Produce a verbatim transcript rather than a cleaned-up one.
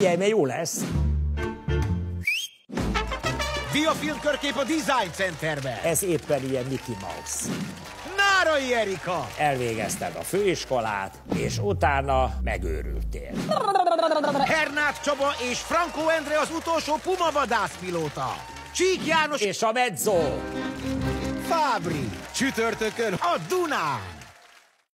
Figyelj, mert jó lesz. Diafilm körkép a Design Centerbe. Ez éppen ilyen Mickey Mouse. Nárai Erika. Elvégezted a főiskolát, és utána megőrültél. Hernát Csaba és Franco Endre az utolsó Puma vadászpilóta. Csík János És a mezzo. Fábri. Csütörtökön a Dunán.